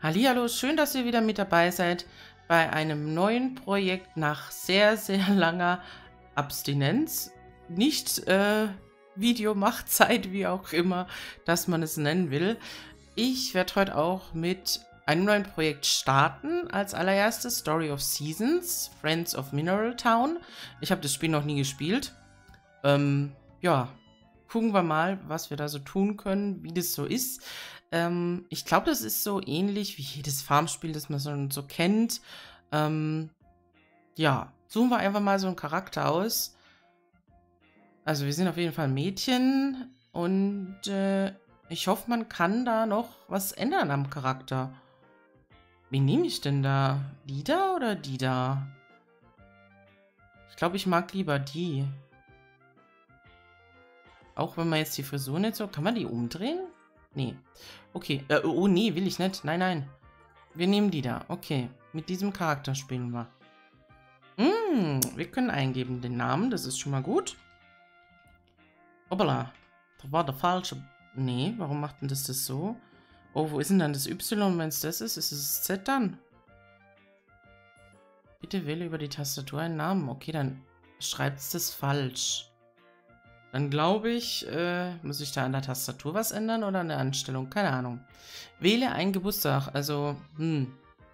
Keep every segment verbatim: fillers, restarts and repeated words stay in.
Hallihallo, schön, dass ihr wieder mit dabei seid bei einem neuen Projekt nach sehr, sehr langer Abstinenz. Nicht äh, Videomachzeit, wie auch immer, dass man es nennen will. Ich werde heute auch mit einem neuen Projekt starten. Als allererstes Story of Seasons, Friends of Mineral Town. Ich habe das Spiel noch nie gespielt. Ähm, ja, gucken wir mal, was wir da so tun können, wie das so ist. Ähm, ich glaube, das ist so ähnlich wie jedes Farmspiel, das man so, so kennt. Ähm, ja, suchen wir einfach mal so einen Charakter aus. Also wir sind auf jeden Fall Mädchen und äh, ich hoffe, man kann da noch was ändern am Charakter. Wen nehme ich denn da? Die da oder die da? Ich glaube, ich mag lieber die. Auch wenn man jetzt die Frisur nicht so... Kann man die umdrehen? Nee. Okay. Äh, oh, nee, will ich nicht. Nein, nein. Wir nehmen die da. Okay. Mit diesem Charakter spielen wir. Mm, wir können eingeben den Namen. Das ist schon mal gut. Hoppala. Das war der falsche... Nee, warum macht denn das das so? Oh, wo ist denn dann das Y, wenn es das ist? Ist es das Z dann? Bitte wähle über die Tastatur einen Namen. Okay, dann schreibt es das falsch. Dann glaube ich, äh, muss ich da an der Tastatur was ändern oder an der Anstellung? Keine Ahnung. Wähle einen Geburtstag. Also, hm.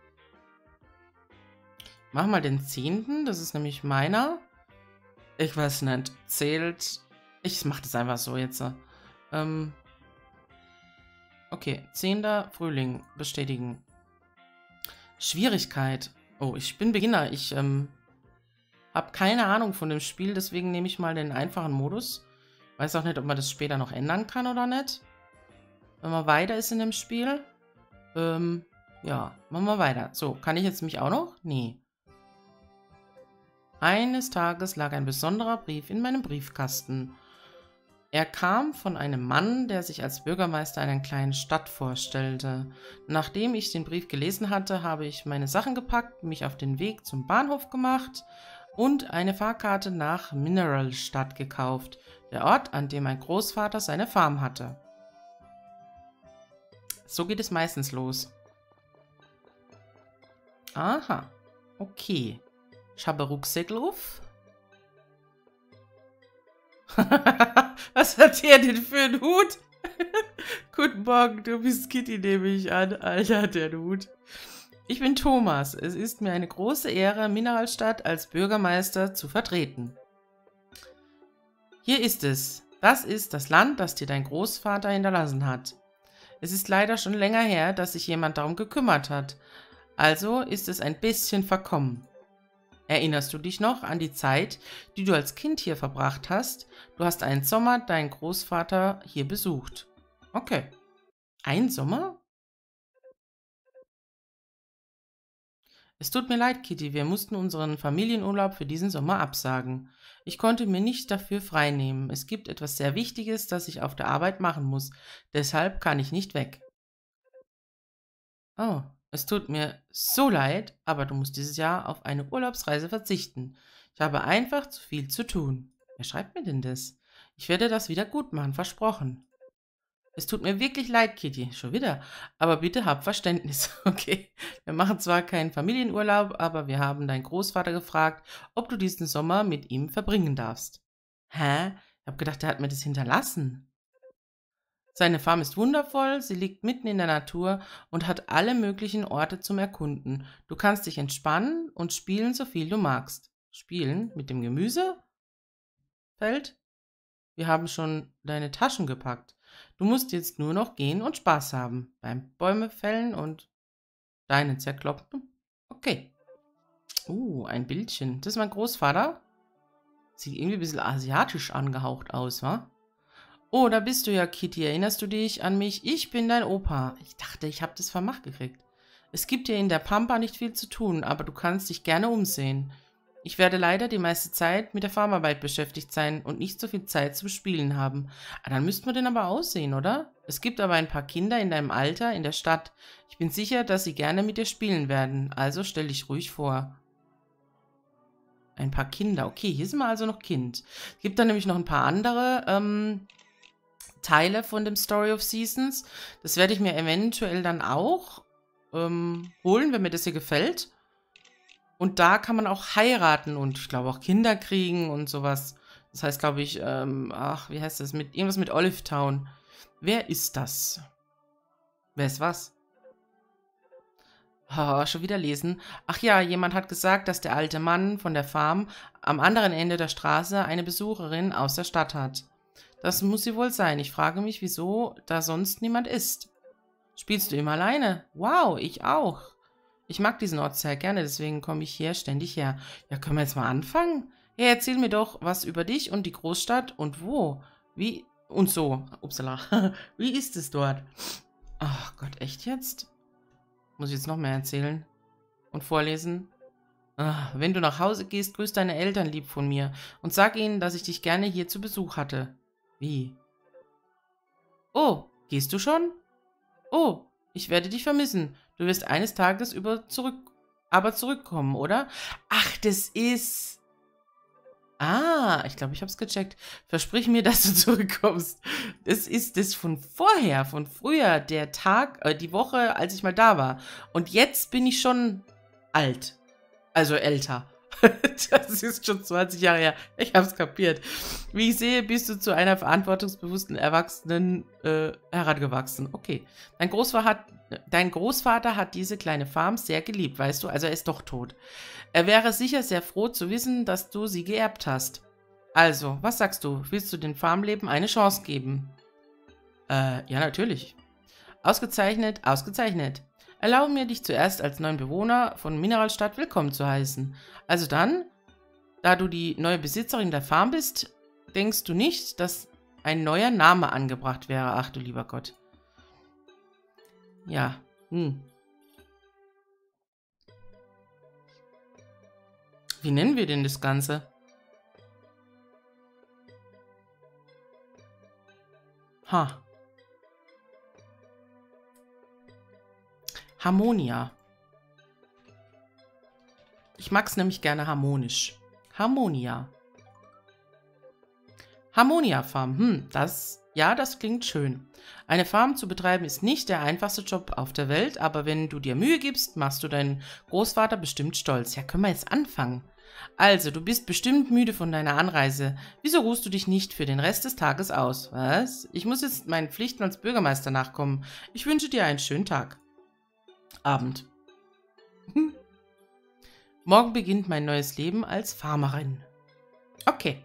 Mach mal den zehnten. Das ist nämlich meiner. Ich weiß nicht. Zählt. Ich mache das einfach so jetzt. Ähm. Okay. zehnter Frühling. Bestätigen. Schwierigkeit. Oh, ich bin Beginner. Ich, ähm. habe keine Ahnung von dem Spiel, deswegen nehme ich mal den einfachen Modus. Weiß auch nicht, ob man das später noch ändern kann oder nicht. Wenn man weiter ist in dem Spiel. Ähm, ja, machen wir weiter. So, kann ich jetzt mich auch noch? Nee. Eines Tages lag ein besonderer Brief in meinem Briefkasten. Er kam von einem Mann, der sich als Bürgermeister einer kleinen Stadt vorstellte. Nachdem ich den Brief gelesen hatte, habe ich meine Sachen gepackt, mich auf den Weg zum Bahnhof gemacht und eine Fahrkarte nach Mineralstadt gekauft, der Ort, an dem mein Großvater seine Farm hatte. So geht es meistens los. Aha, okay. Ich habe Rucksäckel auf. Was hat der denn für einen Hut? Guten Morgen, du bist Kitty, nehme ich an. Alter, hat der einen Hut. Ich bin Thomas. Es ist mir eine große Ehre, Mineralstadt als Bürgermeister zu vertreten. Hier ist es. Das ist das Land, das dir dein Großvater hinterlassen hat. Es ist leider schon länger her, dass sich jemand darum gekümmert hat. Also ist es ein bisschen verkommen. Erinnerst du dich noch an die Zeit, die du als Kind hier verbracht hast? Du hast einen Sommer deinen Großvater hier besucht. Okay. Ein Sommer? Es tut mir leid, Kitty, wir mussten unseren Familienurlaub für diesen Sommer absagen. Ich konnte mir nicht dafür freinehmen. Es gibt etwas sehr Wichtiges, das ich auf der Arbeit machen muss. Deshalb kann ich nicht weg. Oh, es tut mir so leid, aber du musst dieses Jahr auf eine Urlaubsreise verzichten. Ich habe einfach zu viel zu tun. Wer schreibt mir denn das? Ich werde das wieder gut machen, versprochen. Es tut mir wirklich leid, Kitty, schon wieder. Aber bitte hab Verständnis, okay? Wir machen zwar keinen Familienurlaub, aber wir haben deinen Großvater gefragt, ob du diesen Sommer mit ihm verbringen darfst. Hä? Ich hab gedacht, er hat mir das hinterlassen. Seine Farm ist wundervoll, sie liegt mitten in der Natur und hat alle möglichen Orte zum Erkunden. Du kannst dich entspannen und spielen, so viel du magst. Spielen? Mit dem Gemüse? Feld? Wir haben schon deine Taschen gepackt. Du musst jetzt nur noch gehen und Spaß haben. Beim Bäume fällen und Steine zerkloppen. Okay. Uh, ein Bildchen. Das ist mein Großvater. Sieht irgendwie ein bisschen asiatisch angehaucht aus, wa? Oh, da bist du ja, Kitty. Erinnerst du dich an mich? Ich bin dein Opa. Ich dachte, ich habe das vermacht gekriegt. Es gibt hier in der Pampa nicht viel zu tun, aber du kannst dich gerne umsehen. Ich werde leider die meiste Zeit mit der Farmarbeit beschäftigt sein und nicht so viel Zeit zum Spielen haben. Ah, dann müssten wir den aber aussehen, oder? Es gibt aber ein paar Kinder in deinem Alter in der Stadt. Ich bin sicher, dass sie gerne mit dir spielen werden, also stell dich ruhig vor. Ein paar Kinder. Okay, hier sind wir also noch Kind. Es gibt dann nämlich noch ein paar andere ähm, Teile von dem Story of Seasons. Das werde ich mir eventuell dann auch ähm, holen, wenn mir das hier gefällt. Und da kann man auch heiraten und ich glaube auch Kinder kriegen und sowas. Das heißt, glaube ich, ähm, ach, wie heißt das? Mit, irgendwas mit Olive Town. Wer ist das? Wer ist was? Oh, schon wieder lesen. Ach ja, jemand hat gesagt, dass der alte Mann von der Farm am anderen Ende der Straße eine Besucherin aus der Stadt hat. Das muss sie wohl sein. Ich frage mich, wieso da sonst niemand ist. Spielst du immer alleine? Wow, ich auch. Ich mag diesen Ort sehr gerne, deswegen komme ich hier ständig her. Ja, können wir jetzt mal anfangen? Ja, erzähl mir doch was über dich und die Großstadt und wo. Wie und so. Upsala. Wie ist es dort? Ach Gott, echt jetzt? Muss ich jetzt noch mehr erzählen? Und vorlesen? Ah, wenn du nach Hause gehst, grüß deine Eltern lieb von mir und sag ihnen, dass ich dich gerne hier zu Besuch hatte. Wie? Oh, gehst du schon? Oh, ich werde dich vermissen. Du wirst eines Tages über zurück, aber zurückkommen, oder? Ach, das ist... Ah, ich glaube, ich habe es gecheckt. Versprich mir, dass du zurückkommst. Das ist das von vorher, von früher, der Tag, äh, die Woche, als ich mal da war. Und jetzt bin ich schon alt. Also älter. Das ist schon zwanzig Jahre her. Ich habe es kapiert. Wie ich sehe, bist du zu einer verantwortungsbewussten Erwachsenen äh, herangewachsen. Okay. Dein Großvater, hat, dein Großvater hat diese kleine Farm sehr geliebt, weißt du? Also er ist doch tot. Er wäre sicher sehr froh zu wissen, dass du sie geerbt hast. Also, was sagst du? Willst du dem Farmleben eine Chance geben? Äh, ja, natürlich. Ausgezeichnet, ausgezeichnet. Erlaube mir, dich zuerst als neuen Bewohner von Mineralstadt willkommen zu heißen. Also dann, da du die neue Besitzerin der Farm bist, denkst du nicht, dass ein neuer Name angebracht wäre. Ach du lieber Gott. Ja, hm. Wie nennen wir denn das Ganze? Ha. Harmonia. Ich mag es nämlich gerne harmonisch. Harmonia. Harmonia Farm. Hm, das, ja, das klingt schön. Eine Farm zu betreiben ist nicht der einfachste Job auf der Welt, aber wenn du dir Mühe gibst, machst du deinen Großvater bestimmt stolz. Ja, können wir jetzt anfangen? Also, du bist bestimmt müde von deiner Anreise. Wieso ruhst du dich nicht für den Rest des Tages aus? Was? Ich muss jetzt meinen Pflichten als Bürgermeister nachkommen. Ich wünsche dir einen schönen Tag. Abend. Hm. Morgen beginnt mein neues Leben als Farmerin. Okay.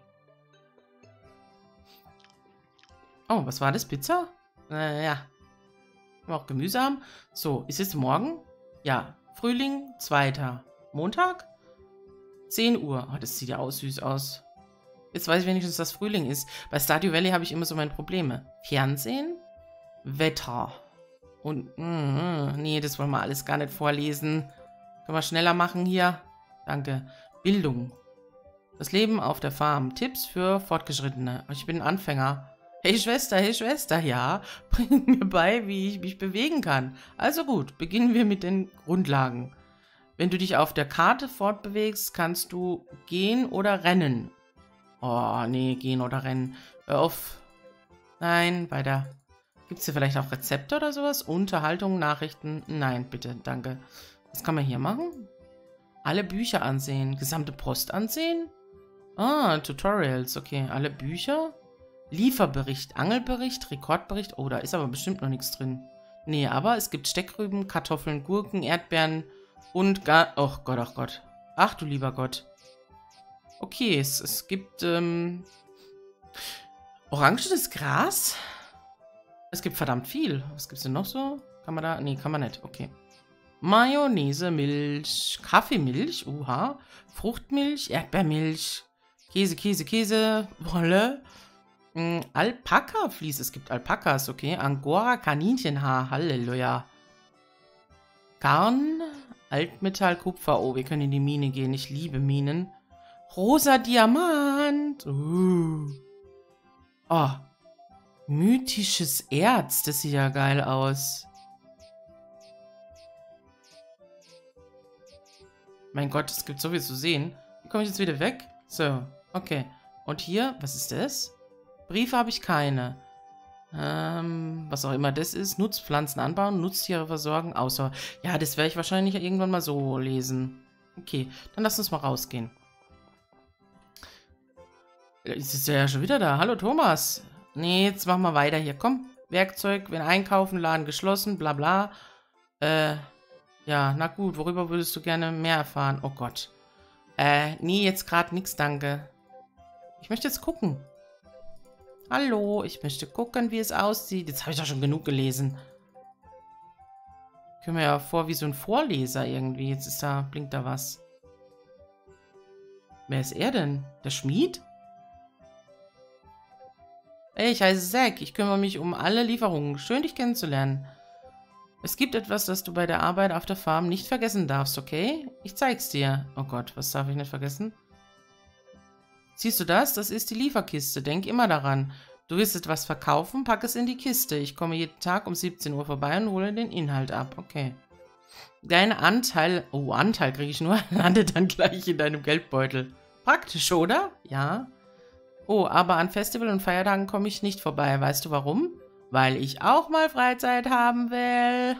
Oh, was war das? Pizza? Äh, ja. Können wir auch Gemüse haben? So, ist es morgen? Ja. Frühling, zweiter Montag? zehn Uhr. Oh, das sieht ja auch süß aus. Jetzt weiß ich wenigstens, dass Frühling ist. Bei Stardew Valley habe ich immer so meine Probleme. Fernsehen? Wetter. Und, mm, nee, das wollen wir alles gar nicht vorlesen. Können wir schneller machen hier? Danke. Bildung. Das Leben auf der Farm. Tipps für Fortgeschrittene. Ich bin ein Anfänger. Hey Schwester, hey Schwester, ja. Bring mir bei, wie ich mich bewegen kann. Also gut, beginnen wir mit den Grundlagen. Wenn du dich auf der Karte fortbewegst, kannst du gehen oder rennen. Oh, nee, gehen oder rennen. Hör auf. Nein, weiter. Gibt es hier vielleicht auch Rezepte oder sowas? Unterhaltung, Nachrichten? Nein, bitte, danke. Was kann man hier machen? Alle Bücher ansehen. Gesamte Post ansehen? Ah, Tutorials. Okay, alle Bücher. Lieferbericht, Angelbericht, Rekordbericht. Oh, da ist aber bestimmt noch nichts drin. Nee, aber es gibt Steckrüben, Kartoffeln, Gurken, Erdbeeren und gar... Oh Gott, ach Gott. Ach du lieber Gott. Okay, es, es gibt, ähm... orangenes Gras? Es gibt verdammt viel. Was gibt's denn noch so? Kann man da... Nee, kann man nicht. Okay. Mayonnaise, Milch, Kaffeemilch, uha, Fruchtmilch, Erdbeermilch, Käse, Käse, Käse, Wolle, mm, Alpaka-Vlies, es gibt Alpakas, okay, Angora, Kaninchenhaar, Halleluja, Garn, Altmetall, Kupfer, oh, wir können in die Mine gehen, ich liebe Minen, rosa Diamant, uh. Oh, mythisches Erz, das sieht ja geil aus. Mein Gott, es gibt so viel zu sehen. Wie komme ich jetzt wieder weg? So, okay. Und hier, was ist das? Briefe habe ich keine. Ähm, was auch immer das ist. Nutzpflanzen anbauen, Nutztiere versorgen, außer... Ja, das werde ich wahrscheinlich irgendwann mal so lesen. Okay, dann lass uns mal rausgehen. Jetzt ist er ja schon wieder da. Hallo, Thomas. Nee, jetzt machen wir weiter hier. Komm, Werkzeug, wenn einkaufen, Laden geschlossen, bla bla. Äh, ja, na gut, worüber würdest du gerne mehr erfahren? Oh Gott. Äh, nee, jetzt gerade nichts, danke. Ich möchte jetzt gucken. Hallo, ich möchte gucken, wie es aussieht. Jetzt habe ich doch schon genug gelesen. Können wir ja vor wie so ein Vorleser irgendwie. Jetzt ist da, blinkt da was. Wer ist er denn? Der Schmied? Hey, ich heiße Zack. Ich kümmere mich um alle Lieferungen. Schön, dich kennenzulernen. Es gibt etwas, das du bei der Arbeit auf der Farm nicht vergessen darfst, okay? Ich zeig's dir. Oh Gott, was darf ich nicht vergessen? Siehst du das? Das ist die Lieferkiste. Denk immer daran. Du willst etwas verkaufen? Pack es in die Kiste. Ich komme jeden Tag um siebzehn Uhr vorbei und hole den Inhalt ab. Okay. Dein Anteil... Oh, Anteil kriege ich nur. Landet dann gleich in deinem Geldbeutel. Praktisch, oder? Ja. Oh, aber an Festival und Feiertagen komme ich nicht vorbei. Weißt du warum? Weil ich auch mal Freizeit haben will.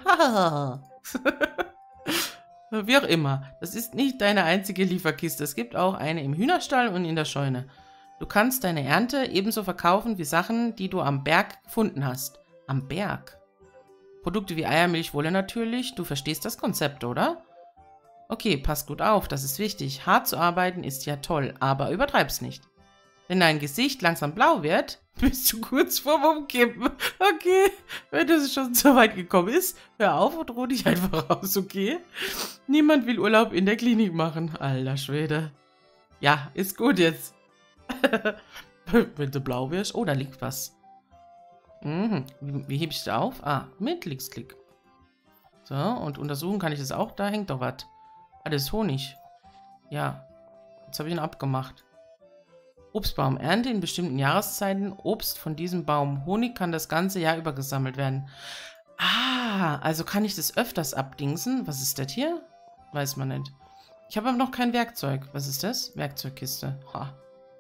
Wie auch immer. Das ist nicht deine einzige Lieferkiste. Es gibt auch eine im Hühnerstall und in der Scheune. Du kannst deine Ernte ebenso verkaufen wie Sachen, die du am Berg gefunden hast. Am Berg? Produkte wie Eier, Milch, Wolle natürlich. Du verstehst das Konzept, oder? Okay, pass gut auf. Das ist wichtig. Hart zu arbeiten ist ja toll, aber übertreib's nicht. Wenn dein Gesicht langsam blau wird, bist du kurz vorm Umkippen. Okay, wenn das schon so weit gekommen ist, hör auf und ruh dich einfach raus, okay? Niemand will Urlaub in der Klinik machen. Alter Schwede. Ja, ist gut jetzt. Wenn du blau wirst. Oh, da liegt was. Mhm. Wie, wie hebe ich das auf? Ah, mit Linksklick. So, und untersuchen kann ich das auch. Da hängt doch was. Ah, das ist Honig. Ja. Jetzt habe ich ihn abgemacht. Obstbaum. Ernte in bestimmten Jahreszeiten. Obst von diesem Baum. Honig kann das ganze Jahr über gesammelt werden. Ah, also kann ich das öfters abdingsen. Was ist das hier? Weiß man nicht. Ich habe aber noch kein Werkzeug. Was ist das? Werkzeugkiste. Ha.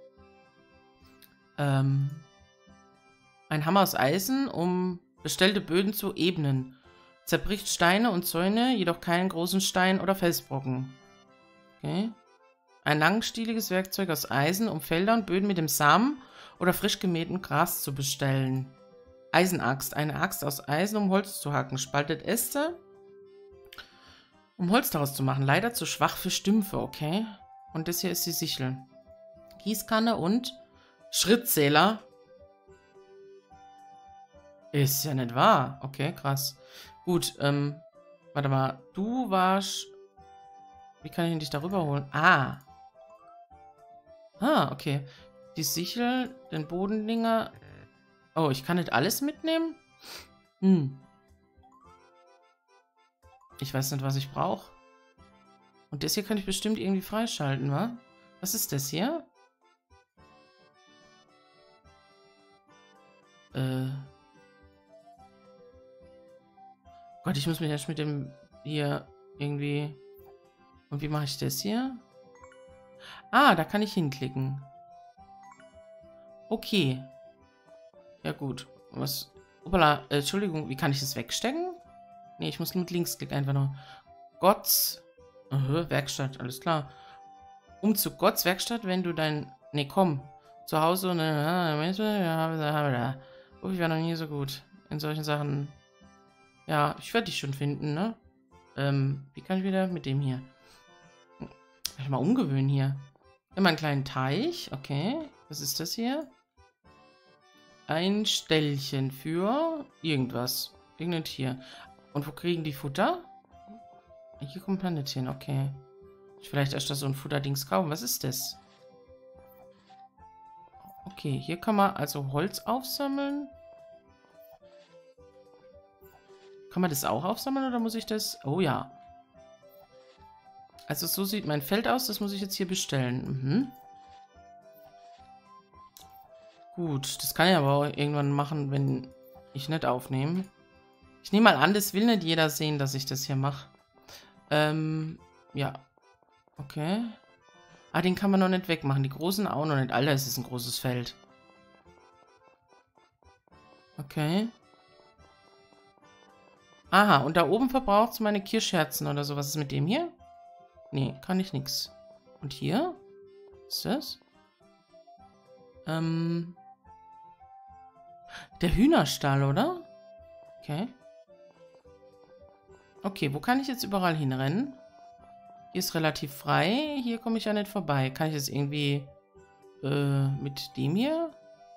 Ähm. Ein Hammer aus Eisen, um bestellte Böden zu ebnen. Zerbricht Steine und Zäune, jedoch keinen großen Stein oder Felsbrocken. Okay. Ein langstieliges Werkzeug aus Eisen, um Felder und Böden mit dem Samen oder frisch gemähtem Gras zu bestellen. Eisenaxt. Eine Axt aus Eisen, um Holz zu hacken. Spaltet Äste, um Holz daraus zu machen. Leider zu schwach für Stümpfe, okay. Und das hier ist die Sichel. Gießkanne und Schrittzähler. Ist ja nicht wahr. Okay, krass. Gut, ähm, warte mal. Du warst... Wie kann ich dich darüber holen? Ah. Ah, okay. Die Sichel, den Bodendinger. Oh, ich kann nicht alles mitnehmen? Hm. Ich weiß nicht, was ich brauche. Und das hier kann ich bestimmt irgendwie freischalten, wa? Was ist das hier? Äh. Gott, ich muss mich erst mit dem hier irgendwie... Und wie mache ich das hier? Ah, da kann ich hinklicken. Okay. Ja gut. Was? Opala, äh, Entschuldigung, wie kann ich das wegstecken? Nee, ich muss mit Linksklick einfach nur. Gotts. Uh, Werkstatt, alles klar. Um zu Gotts Werkstatt, wenn du dein... Nee, komm. Zu Hause und... Ja, oh, ich war noch nie so gut in solchen Sachen. Ja, ich werde dich schon finden, ne? Ähm, wie kann ich wieder mit dem hier? Ich mal umgewöhnen hier. Immer einen kleinen Teich. Okay. Was ist das hier? Ein Ställchen für irgendwas. Irgendein Tier. Und wo kriegen die Futter? Hier kommt Planet hin. Okay. Ich vielleicht erst so ein Futterdings kaufen. Was ist das? Okay. Hier kann man also Holz aufsammeln. Kann man das auch aufsammeln oder muss ich das... Oh ja. Also so sieht mein Feld aus. Das muss ich jetzt hier bestellen. Mhm. Gut. Das kann ich aber auch irgendwann machen, wenn ich nicht aufnehme. Ich nehme mal an, das will nicht jeder sehen, dass ich das hier mache. Ähm, ja. Okay. Ah, den kann man noch nicht wegmachen. Die großen auch noch nicht. Alter, es ist ein großes Feld. Okay. Aha, und da oben verbraucht es meine Kirschherzen oder so. Was ist mit dem hier? Nee, kann ich nix. Und hier? Was ist das? Ähm. Der Hühnerstall, oder? Okay. Okay, wo kann ich jetzt überall hinrennen? Hier ist relativ frei. Hier komme ich ja nicht vorbei. Kann ich jetzt irgendwie äh, mit dem hier?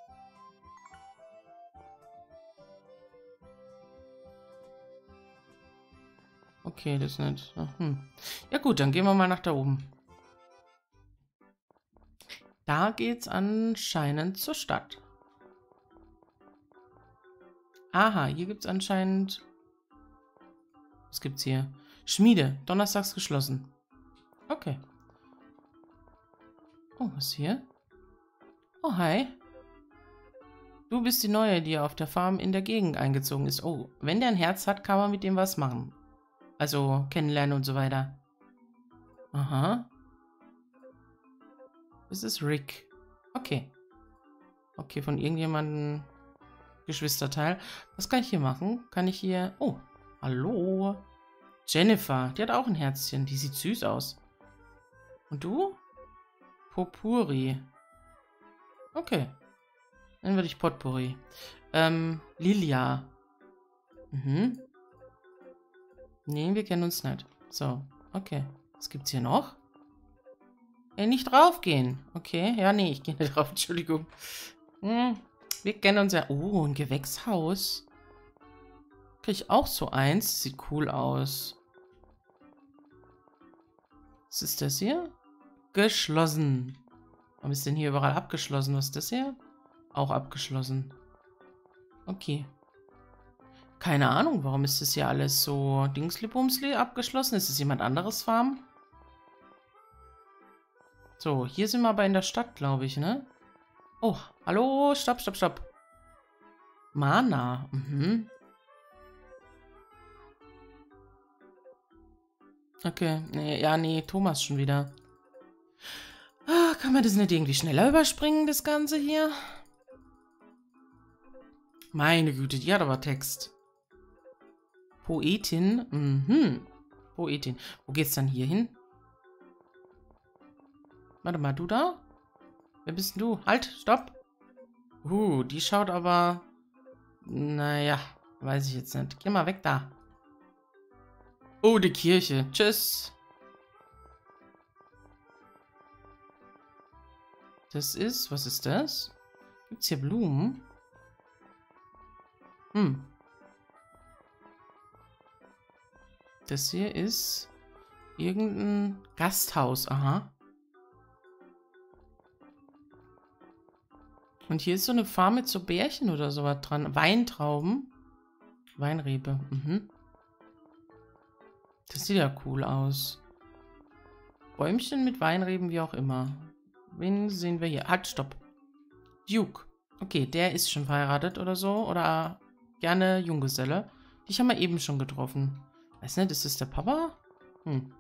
Okay, das ist nicht. Hm. Ja gut, dann gehen wir mal nach da oben. Da geht's anscheinend zur Stadt. Aha, hier gibt's anscheinend... Was gibt's hier? Schmiede, donnerstags geschlossen. Okay. Oh, was ist hier? Oh, hi. Du bist die Neue, die auf der Farm in der Gegend eingezogen ist. Oh, wenn der ein Herz hat, kann man mit dem was machen. Also kennenlernen und so weiter. Aha. Das ist Rick. Okay. Okay, von irgendjemandem Geschwisterteil. Was kann ich hier machen? Kann ich hier... Oh, hallo. Jennifer, die hat auch ein Herzchen. Die sieht süß aus. Und du? Potpourri. Okay. Dann würde ich Potpourri. Ähm, Lilia. Mhm. Nee, wir kennen uns nicht. So, okay. Was gibt's hier noch? Ey, nicht draufgehen. Okay, ja, nee, ich gehe nicht drauf. Entschuldigung. Hm, wir kennen uns ja... Oh, ein Gewächshaus. Krieg ich auch so eins. Sieht cool aus. Was ist das hier? Geschlossen. Warum ist denn hier überall abgeschlossen? Was ist das hier? Auch abgeschlossen. Okay. Keine Ahnung, warum ist das hier alles so Dingsli-Bumsli abgeschlossen? Ist es jemand anderes Farm? So, hier sind wir aber in der Stadt, glaube ich, ne? Oh, hallo, stopp, stopp, stopp. Mana, mhm. Okay, nee, ja, nee, Thomas schon wieder. Ah, kann man das nicht irgendwie schneller überspringen, das Ganze hier? Meine Güte, die hat aber Text. Poetin, mhm. Poetin. Wo geht's dann hier hin? Warte mal, du da? Wer bist denn du? Halt, stopp. Uh, die schaut aber... Naja, weiß ich jetzt nicht. Geh mal weg da. Oh, die Kirche. Tschüss. Das ist... Was ist das? Gibt's hier Blumen? Hm. Das hier ist... Irgendein Gasthaus. Aha. Und hier ist so eine Farm mit so Bärchen oder sowas dran. Weintrauben. Weinrebe. Mhm. Das sieht ja cool aus. Bäumchen mit Weinreben, wie auch immer. Wen sehen wir hier? Halt, stopp. Duke. Okay, der ist schon verheiratet oder so. Oder gerne Junggeselle. Die haben wir eben schon getroffen. Weiß nicht, ist das der Papa? Hm.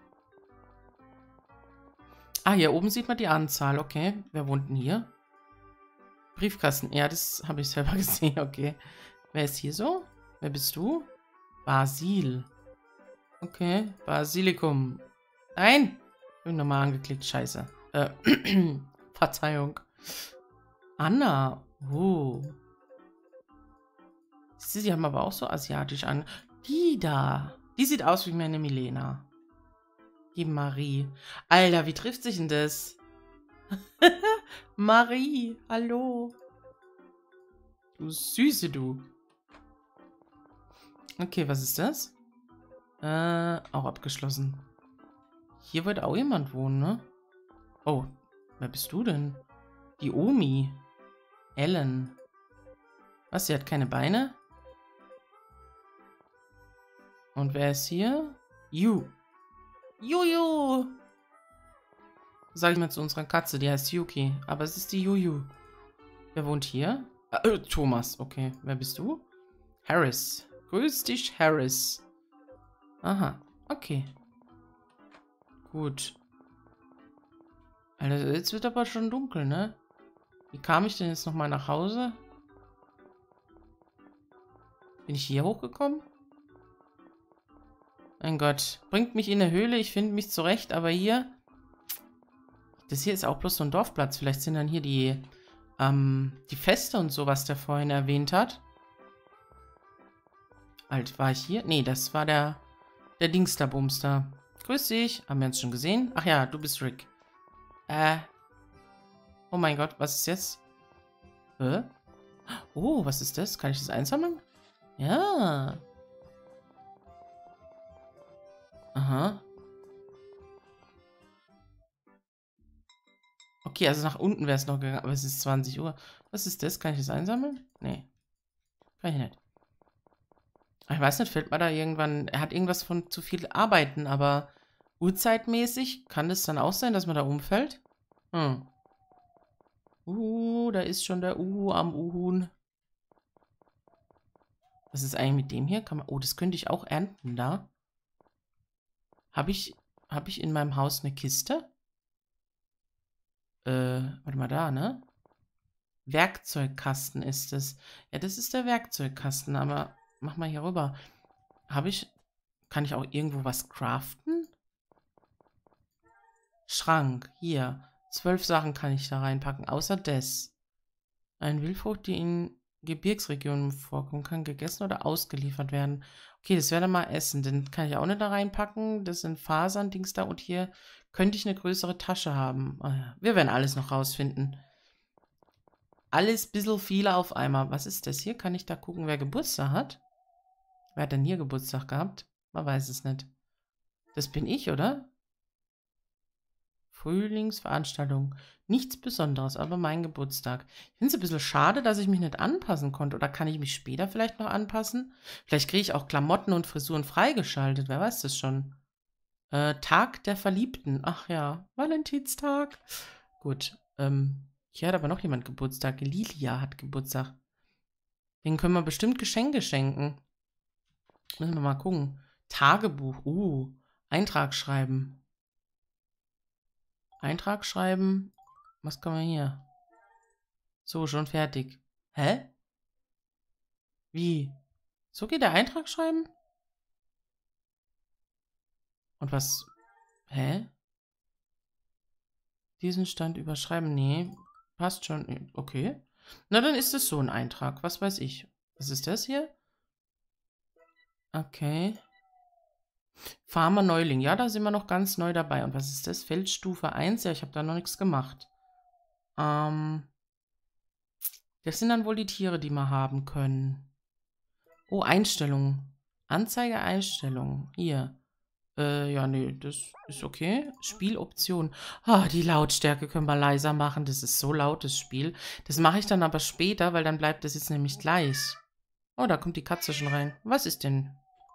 Ah, hier oben sieht man die Anzahl. Okay, wer wohnt denn hier? Briefkasten. Ja, das habe ich selber gesehen. Okay. Wer ist hier so? Wer bist du? Basil. Okay. Basilikum. Nein! Ich bin nochmal angeklickt. Scheiße. Äh, Verzeihung. Anna. Oh. Sie haben aber auch so asiatisch an. Die da. Die sieht aus wie meine Milena. Die Marie. Alter, wie trifft sich denn das? Marie, hallo. Du Süße, du. Okay, was ist das? Äh, auch abgeschlossen. Hier wird auch jemand wohnen, ne? Oh, wer bist du denn? Die Omi. Ellen. Was, sie hat keine Beine? Und wer ist hier? Yu. Juju. Sag ich mal zu unserer Katze, die heißt Yuki. Aber es ist die Juju. Wer wohnt hier? Ah, äh, Thomas, okay. Wer bist du? Harris. Grüß dich, Harris. Aha, okay. Gut. Alter, jetzt wird aber schon dunkel, ne? Wie kam ich denn jetzt nochmal nach Hause? Bin ich hier hochgekommen? Mein Gott. Bringt mich in eine Höhle. Ich finde mich zurecht. Aber hier... Das hier ist auch bloß so ein Dorfplatz. Vielleicht sind dann hier die, ähm, die Feste und so, was der vorhin erwähnt hat. Alt, war ich hier? Nee, das war der, der Dingsterbumster. Grüß dich. Haben wir uns schon gesehen? Ach ja, du bist Rick. Äh. Oh mein Gott, was ist jetzt? Hä? Oh, was ist das? Kann ich das einsammeln? Ja. Aha. Okay, also nach unten wäre es noch gegangen, aber es ist zwanzig Uhr. Was ist das? Kann ich das einsammeln? Nee. Kann ich nicht. Ich weiß nicht, fällt mir da irgendwann... Er hat irgendwas von zu viel Arbeiten, aber uhrzeitmäßig kann es dann auch sein, dass man da umfällt? Hm. Uh, da ist schon der Uhu am Uhun. Was ist eigentlich mit dem hier? Kann man... Oh, das könnte ich auch ernten da. Habe ich... Habe ich in meinem Haus eine Kiste? Äh, warte mal da, ne? Werkzeugkasten ist es. Ja, das ist der Werkzeugkasten, aber mach mal hier rüber. Habe ich... Kann ich auch irgendwo was craften? Schrank, hier. Zwölf Sachen kann ich da reinpacken, außer das. Ein Wildfrucht, die in Gebirgsregionen vorkommen kann, gegessen oder ausgeliefert werden. Okay, das werde ich mal essen. Den kann ich auch nicht da reinpacken. Das sind Fasern, Dings da. Und hier könnte ich eine größere Tasche haben. Oh ja, wir werden alles noch rausfinden. Alles ein bisschen viel auf einmal. Was ist das hier? Kann ich da gucken, wer Geburtstag hat? Wer hat denn hier Geburtstag gehabt? Man weiß es nicht. Das bin ich, oder? Frühlingsveranstaltung. Nichts Besonderes, aber mein Geburtstag. Ich finde es ein bisschen schade, dass ich mich nicht anpassen konnte. Oder kann ich mich später vielleicht noch anpassen? Vielleicht kriege ich auch Klamotten und Frisuren freigeschaltet. Wer weiß das schon? Äh, Tag der Verliebten. Ach ja, Valentinstag. Gut. Ähm, hier hat aber noch jemand Geburtstag. Lilia hat Geburtstag. Den können wir bestimmt Geschenke schenken. Müssen wir mal gucken. Tagebuch. Uh, Eintrag schreiben. Eintrag schreiben. Was kann man hier? So, schon fertig. Hä? Wie? So geht der Eintrag schreiben? Und was? Hä? Diesen Stand überschreiben? Nee, passt schon. Okay. Na, dann ist es so ein Eintrag. Was weiß ich. Was ist das hier? Okay. Farmer Neuling. Ja, da sind wir noch ganz neu dabei. Und was ist das? Feldstufe eins? Ja, ich habe da noch nichts gemacht. Ähm. Das sind dann wohl die Tiere, die wir haben können. Oh, Einstellungen. Anzeige, Einstellungen. Hier. Äh, ja, nee, das ist okay. Spieloption. Ah, die Lautstärke können wir leiser machen. Das ist so laut, das Spiel. Das mache ich dann aber später, weil dann bleibt das jetzt nämlich gleich. Oh, da kommt die Katze schon rein. Was ist denn?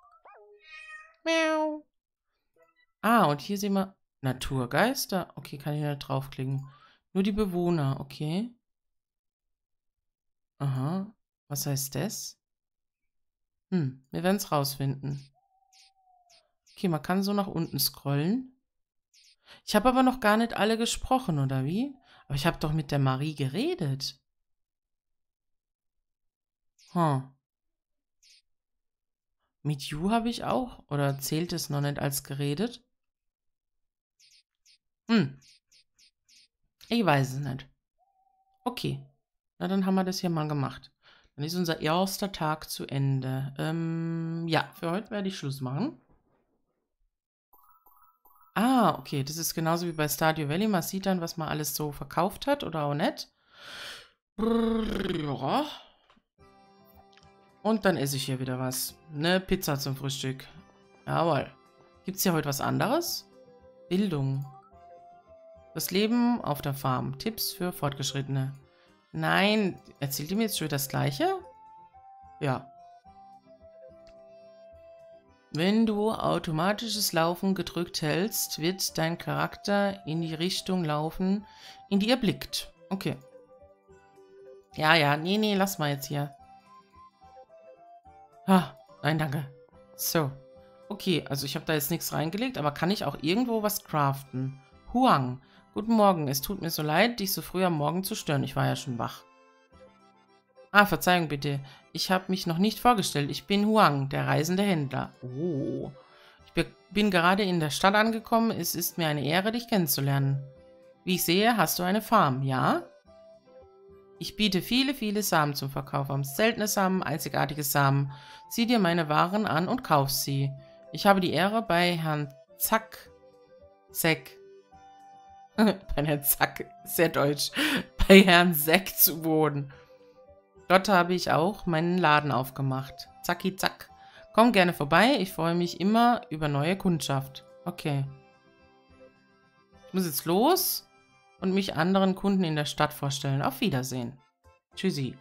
Miau. Ah, und hier sehen wir Naturgeister. Okay, kann ich nicht draufklicken. Nur die Bewohner, okay. Aha. Was heißt das? Hm, wir werden es rausfinden. Okay, man kann so nach unten scrollen. Ich habe aber noch gar nicht alle gesprochen, oder wie? Aber ich habe doch mit der Marie geredet. Hm. Mit You habe ich auch? Oder zählt es noch nicht als geredet? Hm. Ich weiß es nicht. Okay. Na, dann haben wir das hier mal gemacht. Dann ist unser erster Tag zu Ende. Ähm, ja, für heute werde ich Schluss machen. Ah, okay. Das ist genauso wie bei Stardew Valley. Man sieht dann, was man alles so verkauft hat oder auch nicht. Ja. Und dann esse ich hier wieder was. Eine Pizza zum Frühstück. Jawohl. Gibt es hier heute was anderes? Bildung. Das Leben auf der Farm. Tipps für Fortgeschrittene. Nein, erzählt ihr mir jetzt schon das Gleiche? Ja. Wenn du automatisches Laufen gedrückt hältst, wird dein Charakter in die Richtung laufen, in die er blickt. Okay. Ja, ja, nee, nee, lass mal jetzt hier. Ah, nein, danke. So. Okay, also ich habe da jetzt nichts reingelegt, aber kann ich auch irgendwo was craften? Huang. Guten Morgen, es tut mir so leid, dich so früh am Morgen zu stören. Ich war ja schon wach. Ah, Verzeihung bitte. Ich habe mich noch nicht vorgestellt. Ich bin Huang, der reisende Händler. Oh. Ich be- bin gerade in der Stadt angekommen. Es ist mir eine Ehre, dich kennenzulernen. Wie ich sehe, hast du eine Farm, ja? Ich biete viele, viele Samen zum Verkauf an. Seltene Samen, einzigartige Samen. Sieh dir meine Waren an und kauf sie. Ich habe die Ehre, bei Herrn Zack, Zeck, bei Herrn Zack, sehr deutsch, bei Herrn Zeck zu wohnen. Dort habe ich auch meinen Laden aufgemacht. Zacki, zack. Komm gerne vorbei. Ich freue mich immer über neue Kundschaft. Okay. Ich muss jetzt los und mich anderen Kunden in der Stadt vorstellen. Auf Wiedersehen. Tschüssi.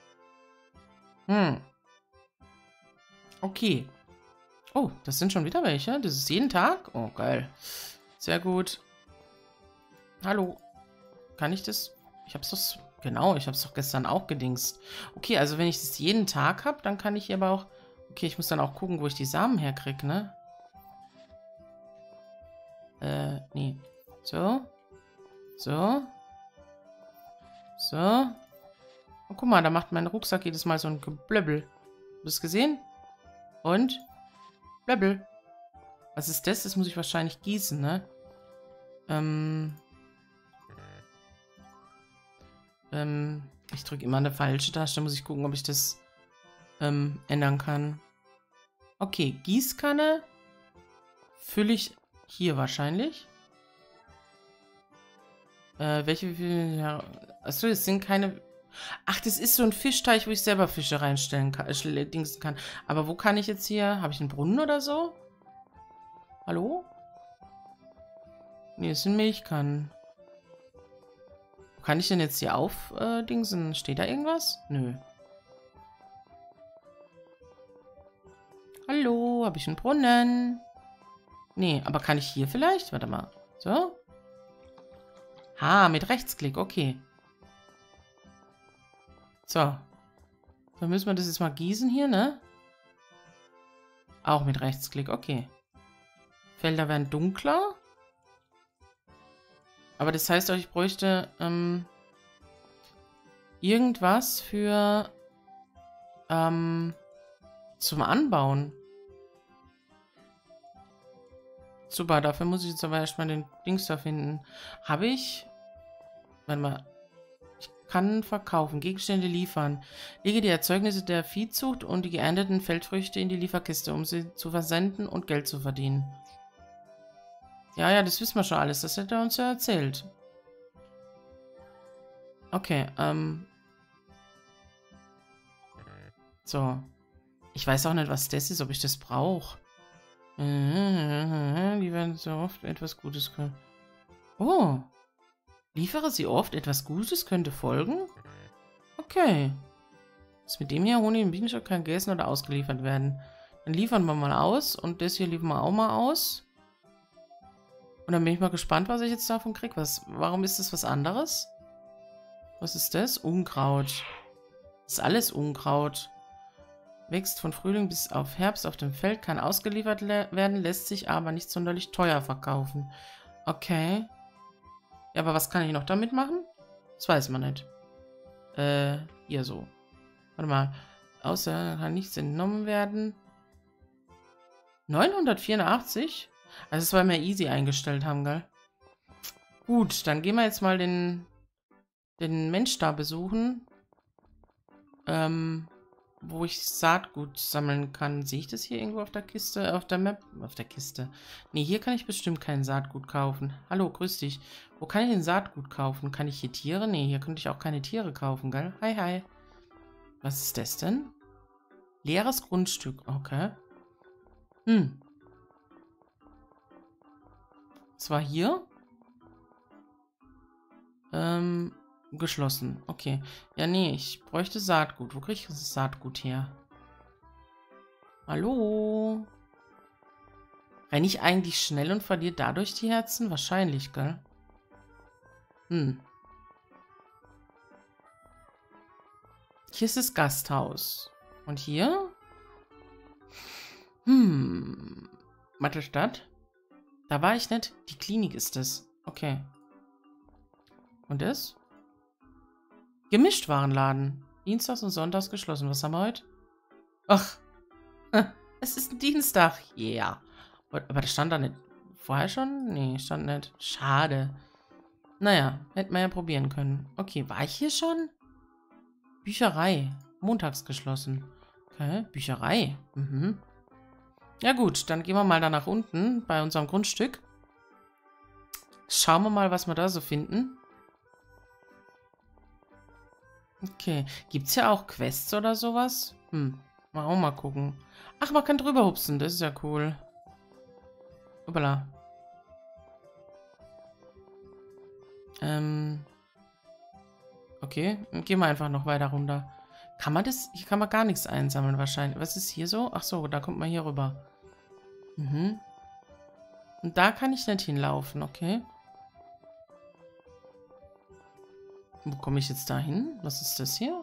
Hm. Okay. Oh, das sind schon wieder welche. Das ist jeden Tag. Oh, geil. Sehr gut. Hallo. Kann ich das? Ich hab's doch... Genau, ich hab's doch gestern auch gedingst. Okay, also wenn ich das jeden Tag habe, dann kann ich aber auch... Okay, ich muss dann auch gucken, wo ich die Samen herkriege, ne? Äh, nee. So. So. So. Oh, guck mal, da macht mein Rucksack jedes Mal so ein Geblöbbel. Hast du das gesehen? Und? Blöbbel. Was ist das? Das muss ich wahrscheinlich gießen, ne? Ähm... Ähm, ich drücke immer eine falsche Taste. Muss ich gucken, ob ich das ähm, ändern kann. Okay, Gießkanne fülle ich hier wahrscheinlich. Äh, welche... Ja, achso, das sind keine... Ach, das ist so ein Fischteich, wo ich selber Fische reinstellen kann. Äh, dingsen kann. Aber wo kann ich jetzt hier... Habe ich einen Brunnen oder so? Hallo? Nee, das sind Milchkannen. Kann ich denn jetzt hier aufdingsen? Äh, Steht da irgendwas? Nö. Hallo, habe ich einen Brunnen? Nee, aber kann ich hier vielleicht? Warte mal. So. Ha, mit Rechtsklick, okay. So. Dann müssen wir das jetzt mal gießen hier, ne? Auch mit Rechtsklick, okay. Felder werden dunkler. Aber das heißt auch, ich bräuchte ähm, irgendwas für ähm, zum Anbauen. Super, dafür muss ich jetzt aber erstmal den Dings da finden. Habe ich? Warte mal. Ich kann verkaufen, Gegenstände liefern. Lege die Erzeugnisse der Viehzucht und die geernteten Feldfrüchte in die Lieferkiste, um sie zu versenden und Geld zu verdienen. Ja, ja, das wissen wir schon alles. Das hat er uns ja erzählt. Okay, ähm. So. Ich weiß auch nicht, was das ist, ob ich das brauche. Die werden so oft etwas Gutes können. Oh. Liefere sie oft, etwas Gutes könnte folgen? Okay. Das mit dem hier Honig im Bienenstock kann gegessen oder ausgeliefert werden. Dann liefern wir mal aus und das hier liefern wir auch mal aus. Und dann bin ich mal gespannt, was ich jetzt davon kriege. Was, warum ist das was anderes? Was ist das? Unkraut. Das ist alles Unkraut. Wächst von Frühling bis auf Herbst auf dem Feld, kann ausgeliefert werden, lässt sich aber nicht sonderlich teuer verkaufen. Okay. Ja, aber was kann ich noch damit machen? Das weiß man nicht. Äh, hier so. Warte mal. Außer kann nichts entnommen werden. neunhundertvierundachtzig? Also das, weil wir easy eingestellt haben, gell? Gut, dann gehen wir jetzt mal den, den Mensch da besuchen. Ähm, wo ich Saatgut sammeln kann. Sehe ich das hier irgendwo auf der Kiste? Auf der Map? Auf der Kiste. Nee, hier kann ich bestimmt kein Saatgut kaufen. Hallo, grüß dich. Wo kann ich denn Saatgut kaufen? Kann ich hier Tiere? Nee, hier könnte ich auch keine Tiere kaufen, gell? Hi, hi. Was ist das denn? Leeres Grundstück. Okay. Hm. Was war hier? Ähm, geschlossen. Okay. Ja, nee, ich bräuchte Saatgut. Wo kriege ich das Saatgut her? Hallo? Renne ich eigentlich schnell und verliere dadurch die Herzen? Wahrscheinlich, gell? Hm. Hier ist das Gasthaus. Und hier? Hm. Mathe-Stadt? Da war ich nicht. Die Klinik ist das. Okay. Und das? Gemischtwarenladen. Dienstags und Sonntags geschlossen. Was haben wir heute? Ach, es ist ein Dienstag. Ja. Yeah. Aber das stand da nicht vorher schon? Nee, stand nicht. Schade. Naja, hätten wir ja probieren können. Okay, war ich hier schon? Bücherei. Montags geschlossen. Okay, Bücherei. Mhm. Ja gut, dann gehen wir mal da nach unten bei unserem Grundstück. Schauen wir mal, was wir da so finden. Okay. Gibt es ja auch Quests oder sowas? Hm. Mal auch mal gucken. Ach, man kann drüber hupsen. Das ist ja cool. Hoppala. Ähm. Okay. Dann gehen wir einfach noch weiter runter. Kann man das? Hier kann man gar nichts einsammeln wahrscheinlich. Was ist hier so? Ach so, da kommt man hier rüber. Mhm. Und da kann ich nicht hinlaufen, okay. Wo komme ich jetzt da hin? Was ist das hier?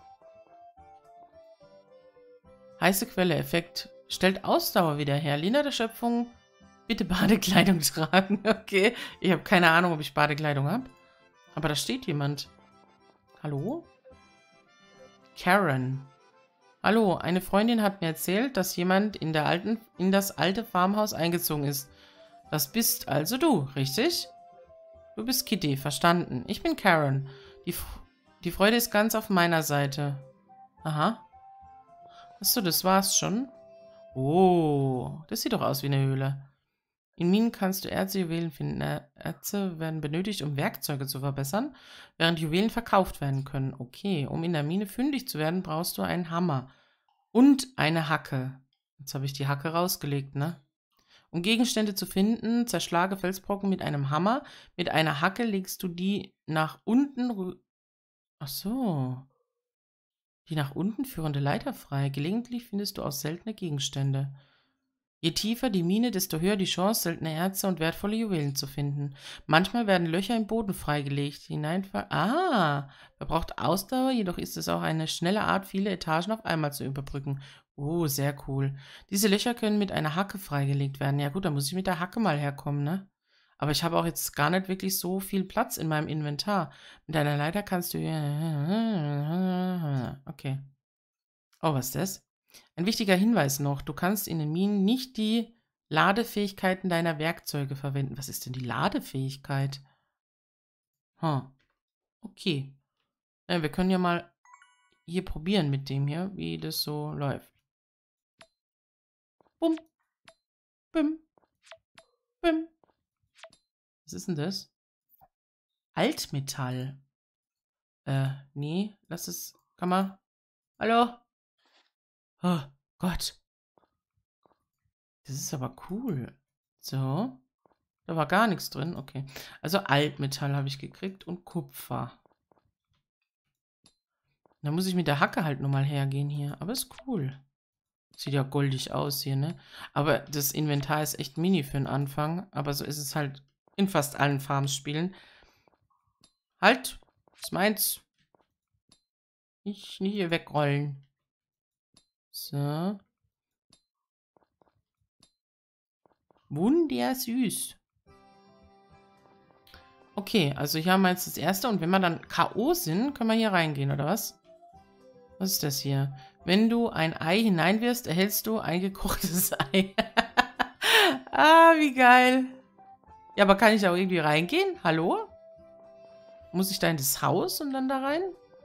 Heiße Quelle, Effekt. Stellt Ausdauer wieder her. Lina der Schöpfung, bitte Badekleidung tragen. Okay. Ich habe keine Ahnung, ob ich Badekleidung habe. Aber da steht jemand. Hallo? Karen. Hallo, eine Freundin hat mir erzählt, dass jemand in, der alten, in das alte Farmhaus eingezogen ist. Das bist also du, richtig? Du bist Kitty, verstanden. Ich bin Karen. Die, die Freude ist ganz auf meiner Seite. Aha. Achso, das war's schon. Oh, das sieht doch aus wie eine Höhle. In Minen kannst du Erze, Juwelen finden. Erze werden benötigt, um Werkzeuge zu verbessern, während Juwelen verkauft werden können. Okay, um in der Mine fündig zu werden, brauchst du einen Hammer und eine Hacke. Jetzt habe ich die Hacke rausgelegt, ne? Um Gegenstände zu finden, zerschlage Felsbrocken mit einem Hammer. Mit einer Hacke legst du die nach unten rü... Ach so. Die nach unten führende Leiter frei. Gelegentlich findest du auch seltene Gegenstände. Je tiefer die Mine, desto höher die Chance, seltene Erze und wertvolle Juwelen zu finden. Manchmal werden Löcher im Boden freigelegt. Hineinfall... Ah, verbraucht Ausdauer, jedoch ist es auch eine schnelle Art, viele Etagen auf einmal zu überbrücken. Oh, sehr cool. Diese Löcher können mit einer Hacke freigelegt werden. Ja gut, dann muss ich mit der Hacke mal herkommen, ne? Aber ich habe auch jetzt gar nicht wirklich so viel Platz in meinem Inventar. Mit einer Leiter kannst du... Okay. Oh, was ist das? Ein wichtiger Hinweis noch. Du kannst in den Minen nicht die Ladefähigkeiten deiner Werkzeuge verwenden. Was ist denn die Ladefähigkeit? Hm. Okay. Ja, wir können ja mal hier probieren mit dem hier, wie das so läuft. Bum. Bim. Bim. Was ist denn das? Altmetall. Äh, nee, lass es. Kann man. Hallo? Oh Gott. Das ist aber cool. So. Da war gar nichts drin. Okay. Also Altmetall habe ich gekriegt und Kupfer. Da muss ich mit der Hacke halt nochmal hergehen hier. Aber ist cool. Sieht ja goldig aus hier, ne? Aber das Inventar ist echt mini für den Anfang. Aber so ist es halt in fast allen Farmspielen. Halt! Das ist meins. Nicht, nicht hier wegrollen. So. Wundersüß. Okay, also hier haben wir jetzt das erste. Und wenn wir dann K O sind, können wir hier reingehen, oder was? Was ist das hier? Wenn du ein Ei hineinwirfst, erhältst du ein gekochtes Ei. Ah, wie geil. Ja, aber kann ich auch irgendwie reingehen? Hallo? Muss ich da in das Haus und dann da rein?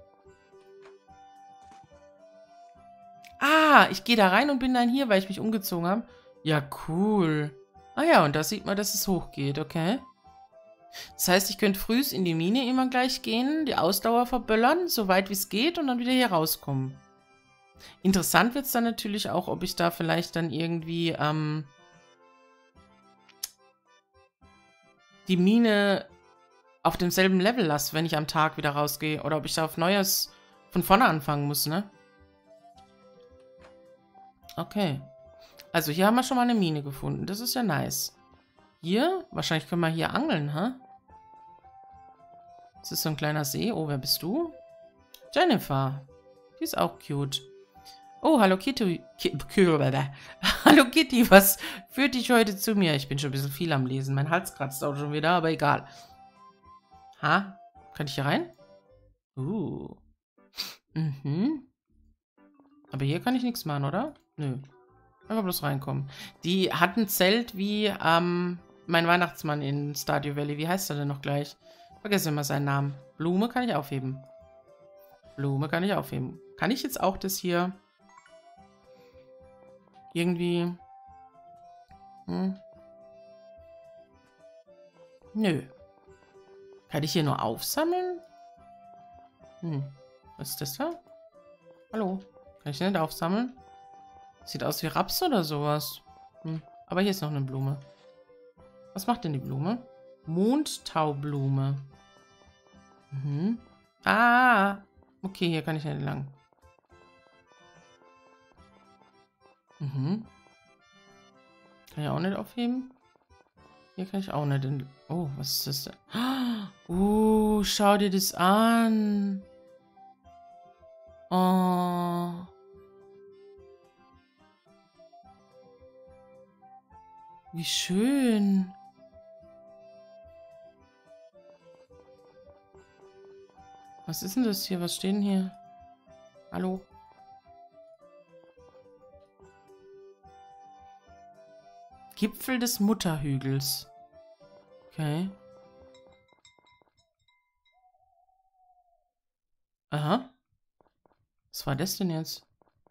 Ah, ich gehe da rein und bin dann hier, weil ich mich umgezogen habe. Ja, cool. Ah ja, und da sieht man, dass es hochgeht, okay. Das heißt, ich könnte frühs in die Mine immer gleich gehen, die Ausdauer verböllern, so weit wie es geht und dann wieder hier rauskommen. Interessant wird es dann natürlich auch, ob ich da vielleicht dann irgendwie ähm, die Mine auf demselben Level lasse, wenn ich am Tag wieder rausgehe. Oder ob ich da auf Neues von vorne anfangen muss, ne? Okay. Also hier haben wir schon mal eine Mine gefunden. Das ist ja nice. Hier? Wahrscheinlich können wir hier angeln, hä? Das ist so ein kleiner See. Oh, wer bist du? Jennifer. Die ist auch cute. Oh, hallo Kitty. Ki hallo Kitty, was führt dich heute zu mir? Ich bin schon ein bisschen viel am Lesen. Mein Hals kratzt auch schon wieder, aber egal. Ha? Kann ich hier rein? Uh. Mhm. Aber hier kann ich nichts machen, oder? Nö. Einfach bloß reinkommen. Die hat ein Zelt wie ähm, mein Weihnachtsmann in Stardew Valley. Wie heißt er denn noch gleich? Vergesse immer seinen Namen. Blume kann ich aufheben. Blume kann ich aufheben. Kann ich jetzt auch das hier irgendwie... Hm? Nö. Kann ich hier nur aufsammeln? Hm. Was ist das da? Hallo? Kann ich den nicht aufsammeln? Sieht aus wie Raps oder sowas. Hm. Aber hier ist noch eine Blume. Was macht denn die Blume? Mondtaublume. Mhm. Ah! Okay, hier kann ich nicht lang. Mhm. Kann ich auch nicht aufheben? Hier kann ich auch nicht. In... Oh, was ist das denn? Oh, schau dir das an. Oh. Wie schön. Was ist denn das hier? Was steht denn hier? Hallo? Gipfel des Mutterhügels. Okay. Aha. Was war das denn jetzt?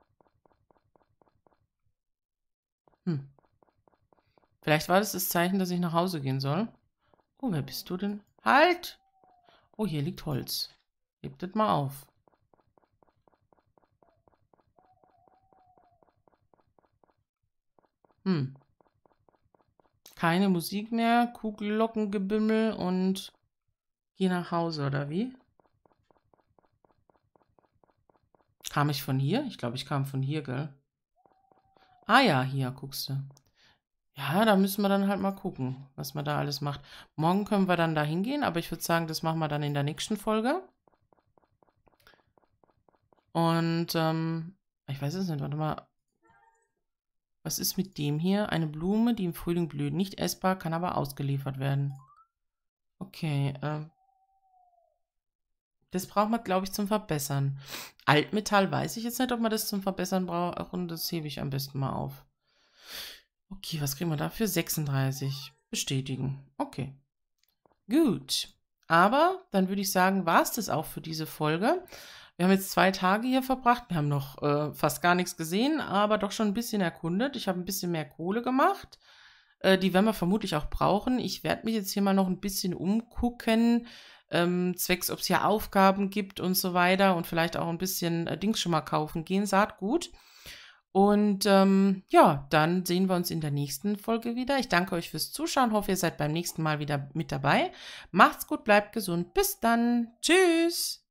Hm. Vielleicht war das das Zeichen, dass ich nach Hause gehen soll. Oh, wer bist du denn? Halt! Oh, hier liegt Holz. Hebt das mal auf. Hm. Keine Musik mehr, Kuhglockengebimmel und geh nach Hause, oder wie? Kam ich von hier? Ich glaube, ich kam von hier, gell? Ah ja, hier, guckst du. Ja, da müssen wir dann halt mal gucken, was man da alles macht. Morgen können wir dann da hingehen, aber ich würde sagen, das machen wir dann in der nächsten Folge. Und, ähm, ich weiß es nicht, warte mal. Was ist mit dem hier? Eine Blume, die im Frühling blüht. Nicht essbar, kann aber ausgeliefert werden. Okay, ähm. Das braucht man, glaube ich, zum Verbessern. Altmetall weiß ich jetzt nicht, ob man das zum Verbessern braucht. Und das hebe ich am besten mal auf. Okay, was kriegen wir dafür? sechsunddreißig. Bestätigen. Okay. Gut. Aber dann würde ich sagen, war es das auch für diese Folge. Wir haben jetzt zwei Tage hier verbracht. Wir haben noch äh, fast gar nichts gesehen, aber doch schon ein bisschen erkundet. Ich habe ein bisschen mehr Kohle gemacht. Äh, die werden wir vermutlich auch brauchen. Ich werde mich jetzt hier mal noch ein bisschen umgucken, ähm, zwecks, ob es hier Aufgaben gibt und so weiter. Und vielleicht auch ein bisschen äh, Dings schon mal kaufen gehen. Saatgut. Und ähm, ja, dann sehen wir uns in der nächsten Folge wieder. Ich danke euch fürs Zuschauen. Hoffe, ihr seid beim nächsten Mal wieder mit dabei. Macht's gut, bleibt gesund. Bis dann. Tschüss.